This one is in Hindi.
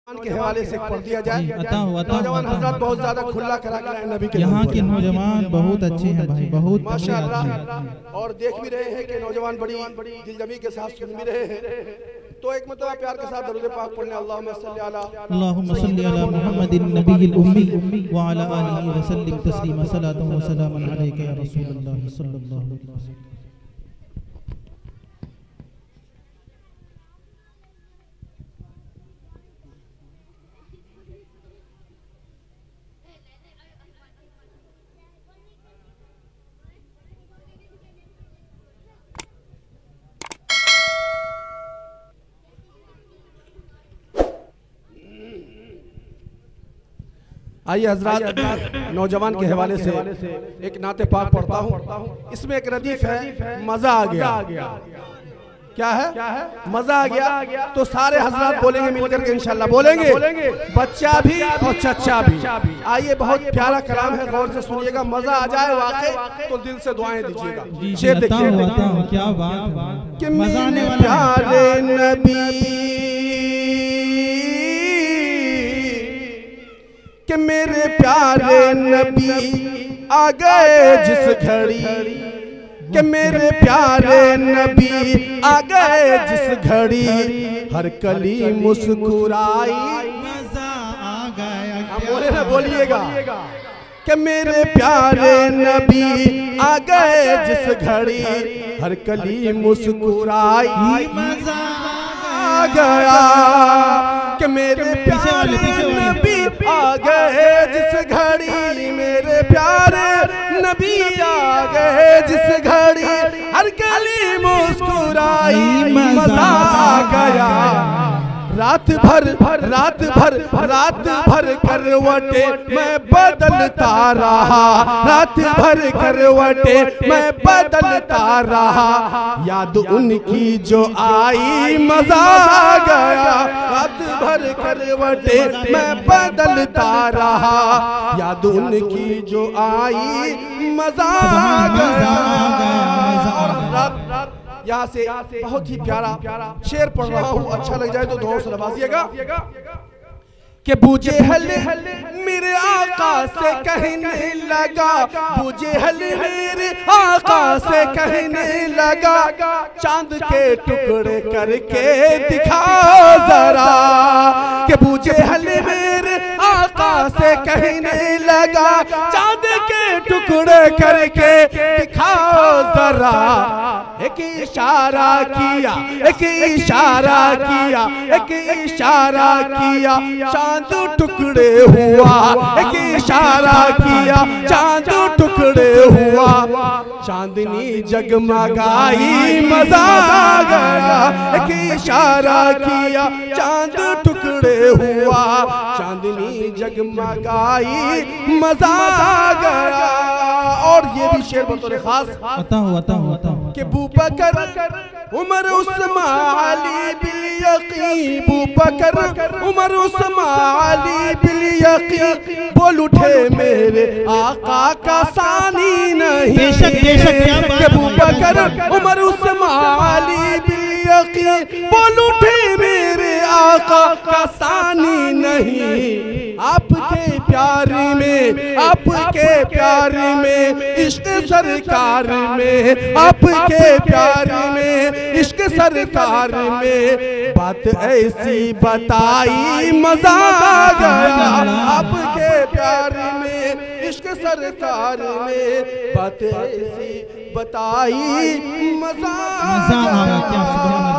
के हवाले से पढ़ दिया जाए। नौजवान हजरत बहुत ज्यादा खुला करा गया नबी के यहाँ के नौजवान बहुत अच्छे हैं भाई, बहुत माशाअल्लाह। और देख भी रहे हैं कि नौजवान बड़ी दिलजमी के साथ सुन भी रहे हैं। तो एक मतलब प्यार के साथ दरूद पाक पढ़ने अल्लाहुम्मा सल्ली अला मुहम्मदिन नबील उम्मी व अला आलिहि व सल्लिम तस्लीमा सलातु व सलामुन अलैका या रसूलल्लाह सल्लल्लाहु अलैहि वसल्लम। आइए हजरत, नौजवान के हवाले से एक नाते पाक पढ़ता हूँ। इसमें एक रदीफ है, मजा आ गया। क्या है? मजा आ गया। तो सारे हजरत बोलेंगे मिलकर के इंशाल्लाह, बोलेंगे बच्चा भी और चच्चा भी। आइए, बहुत प्यारा कलाम है, गौर से सुनिएगा। मजा आ जाए वाकई तो दिल से दुआएं दीजिएगा। शेर देखिए, क्या बात कि मेरे प्यारे नबी, कि मेरे प्यारे नबी आ गए जिस घड़ी, कि मेरे प्यारे नबी आ गए जिस घड़ी, हर कली मुस्कुराई मजा आ गया। बोले ना, बोलिएगा कि मेरे प्यारे नबी आ गए जिस घड़ी, हर कली मुस्कुराई मजा आ गया। कि मेरे प्यारे नबी आ गए जिस घड़ी, मेरे प्यारे नबी आ गए जिस घड़ी, हर गली मुस्कुराई मजा आ गया। रात भर करवटे मैं बदलता रहा, रात भर करवटे मैं बदलता रहा, याद उनकी जो आई मजा आ गया। रात भर करवटे मैं बदलता रहा, याद उनकी जो आई मजा आ गया। यहाँ से बहुत ही प्यारा शेर पढ़ रहा हूँ, अच्छा लग जाए तो दुआ से नवाजिएगा। कि बूझे हल मेरे आका से कहने लगा, बूझे हल मेरे आका से कहने लगा, चांद के टुकड़े करके दिखाओ जरा। कि बूझे हल मेरे आका से कहने लगा, चांद के टुकड़े करके दिखाओ जरा। एक इशारा किया, एक इशारा किया, एक इशारा किया, चांद टुकड़े हुआ। एक इशारा किया, चांद टुकड़े हुआ, चांदनी जगमगाई मजा आ गया। एक इशारा किया, चांद टुकड़े हुआ, चांदनी जगमगाई मजा आ गया। और ये भी शेर बतौर खास कि बूबकर उमर उस्मान अली बिल यकीन, बूबकर उमर उस्मान अली बिल यकीन, बोल उठे मेरे आका का सानी नहीं। बेशक क्या बात है। बूबकर उमर उस्मान अली बिल यकीन, बोल उठे मेरे आका का सानी नहीं। आपके प्यार में, आपके प्यार में, इश्क सरकार में, आपके प्यार में, इश्क सरकार में, बात ऐसी बताई मजा आ गया। आपके प्यार में, इश्क सरकार में, बात ऐसी बताई मजा आ गया।